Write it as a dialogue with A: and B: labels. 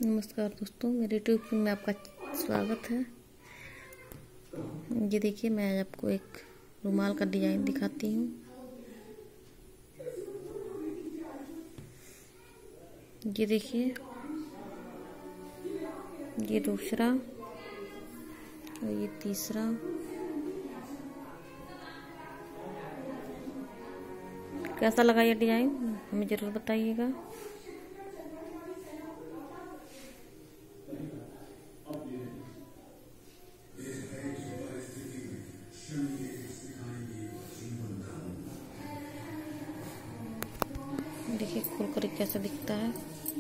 A: नमस्कार दोस्तों, मेरे यूट्यूब में आपका स्वागत है। ये देखिए, मैं आज आपको एक रुमाल का डिजाइन दिखाती हूँ। ये देखिए, ये दूसरा और ये तीसरा। कैसा लगा ये डिजाइन हमें ज़रूर बताइएगा। देखिए खोल कर कैसा दिखता है।